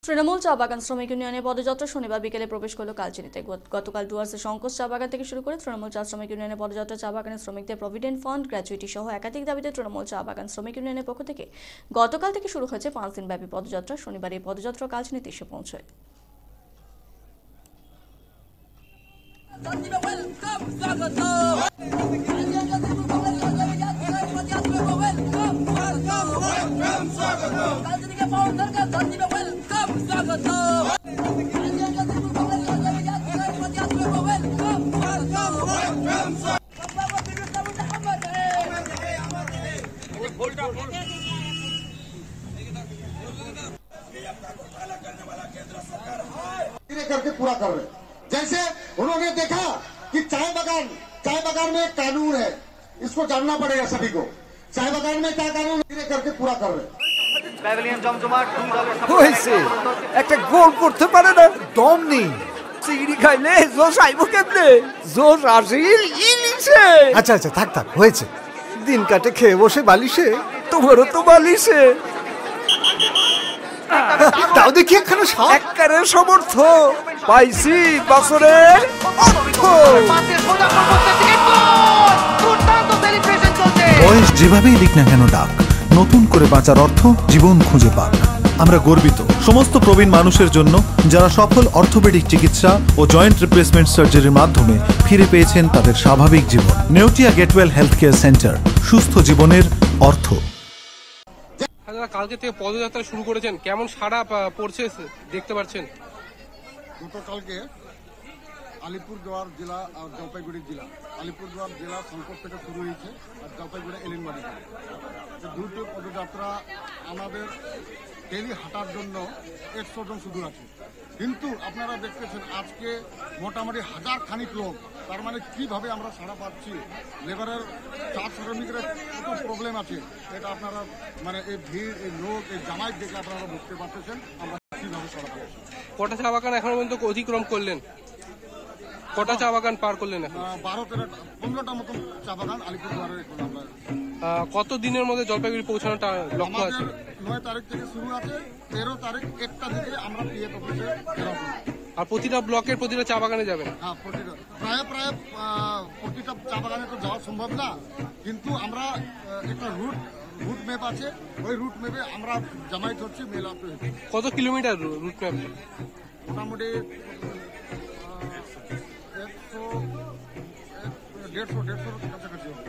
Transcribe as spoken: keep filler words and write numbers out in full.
তৃণমূল চা বাগান শ্রমিক ইউনিয়নের পদযাত্রা শনিবার বিকেলে প্রবেশ করল কালচিনিতে। গতকাল ডুয়ার্সের শঙ্কর চা বাগান থেকে শুরু করে তৃণমূল চা শ্রমিক ইউনিয়নের পদযাত্রা চা বাগানের শ্রমিকদের প্রভিডেন্ট ফান্ড, গ্র্যাচুইটি সহ একাধিক দাবিতে তৃণমূল চা বাগান শ্রমিক ইউনিয়নের পক্ষ থেকে গতকাল থেকে শুরু হয়েছে পাঁচ দিনব্যাপী পদযাত্রা। শনিবার এই পদযাত্রা কালচিনিতে এসে পৌঁছয়। करके पूरा कर रहे, जैसे उन्होंने देखा कि चाय बागान चाय बागान में एक कानून है, इसको जानना पड़ेगा सभी को। चाय बागान में क्या कानून करके पूरा कर रहे। একটা গোল করতে পারে না, দম নেই। চিংড়ি খাইলে জোশ আইব কেমনে? জোশ আসির ইলিশে। আচ্ছা আচ্ছা থাক থাক হয়েছে। দিন কাটে খেয়ে বসে বালিশে, তোমারও তো বালিশে। তাও দেখি একখানে একবারে সমর্থ পাইছি বছরের অর্থ। বয়স যেভাবেই দিক না কেন ডাক, নতুন করে বাঁচার অর্থ জীবন খুঁজে পাক। আমরা গর্বিত সমস্ত প্রবীণ মানুষের জন্য যারা সফল অর্থোপেডিক চিকিৎসা ও জয়েন্ট রিপ্লেসমেন্ট সার্জারির মাধ্যমে ফিরে পেয়েছেন তাদের স্বাভাবিক জীবন। Neotia Getwell health care centre, সুস্থ জীবনের অর্থ। কালকে থেকে পদযাত্রা শুরু করেছেন, কেমন সাড়া পড়ছে দেখতে পাচ্ছেন? গতকালকে আলিপুরদুয়ার জেলা আর জলপাইগুড়ি জেলা, আলিপুরদুয়ার জেলা শঙ্কর থেকে শুরু হয়েছে আর জলপাইগুড়ি এলিনবাড়ি। দুটো পদযাত্রা আমাদের ডেলি হাঁটার জন্য একশো জন শুধু আছে, কিন্তু আপনারা দেখতেছেন আজকে মোটামুটি হাজার খানিক লোক। তার মানে কিভাবে আমরা সাড়া পাচ্ছি, লেবারের চা শ্রমিকরা কত প্রবলেম আছে, এটা আপনারা মানে এই ভিড়, এই লোক, এই জামাইক দেখে আপনারা বুঝতে পারতেছেন আমরা কিভাবে সাড়া পাচ্ছি। কটা চা বাগান এখনো পর্যন্ত অতিক্রম করলেন? কটা চা বাগান পার করলেন? এখন বারো তেরো পনেরোটা মতন চা বাগান আলিপুরদুয়ারের। কত দিনের মধ্যে জলপাইগুড়ি পৌঁছানোটা লক্ষ্য আছে? নয় তারিখ থেকে শুরু আছে, তেরো তারিখ একটা দিকে আমরা পিএফ অফিসে ফেরাবো। আর প্রতিটা ব্লকের প্রতিটা চা বাগানে যাবেন? হ্যাঁ, প্রতিটা প্রায় প্রায় প্রতিটা চা বাগানে তো যাওয়া সম্ভব না, কিন্তু আমরা একটা রুট রুট ম্যাপ আছে, ওই রুট ম্যাপে আমরা জামাইত হচ্ছে মেলা। কত কিলোমিটার রুট ম্যাপ? মোটামুটি একশো দেড়শো দেড়শোর কাছাকাছি।